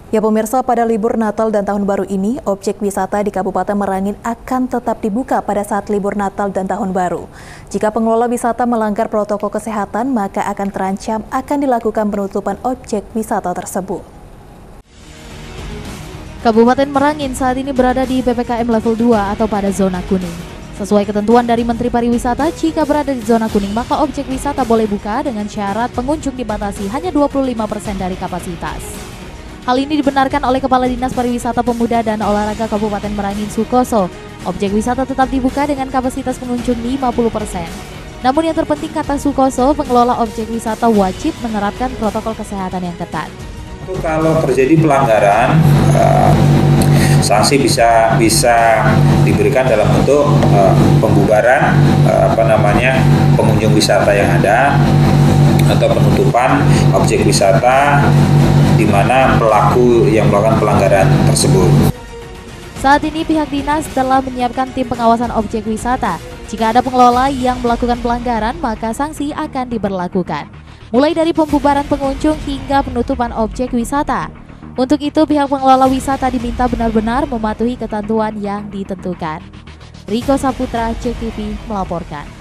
Ya pemirsa, pada libur Natal dan Tahun Baru ini, objek wisata di Kabupaten Merangin akan tetap dibuka pada saat libur Natal dan Tahun Baru. Jika pengelola wisata melanggar protokol kesehatan, maka akan terancam akan dilakukan penutupan objek wisata tersebut. Kabupaten Merangin saat ini berada di PPKM level 2 atau pada zona kuning. Sesuai ketentuan dari Menteri Pariwisata, jika berada di zona kuning, maka objek wisata boleh buka dengan syarat pengunjung dibatasi hanya 25% dari kapasitas. Hal ini dibenarkan oleh Kepala Dinas Pariwisata Pemuda dan Olahraga Kabupaten Merangin Sukoso. Objek wisata tetap dibuka dengan kapasitas pengunjung 50%. Namun yang terpenting, kata Sukoso, pengelola objek wisata wajib menerapkan protokol kesehatan yang ketat. Kalau terjadi pelanggaran, sanksi bisa diberikan dalam bentuk pembubaran pengunjung wisata yang ada atau penutupan objek wisata di mana pelaku yang melakukan pelanggaran tersebut. Saat ini pihak dinas telah menyiapkan tim pengawasan objek wisata. Jika ada pengelola yang melakukan pelanggaran, maka sanksi akan diberlakukan, mulai dari pembubaran pengunjung hingga penutupan objek wisata. Untuk itu, pihak pengelola wisata diminta benar-benar mematuhi ketentuan yang ditentukan. Riko Saputra, CEK TV melaporkan.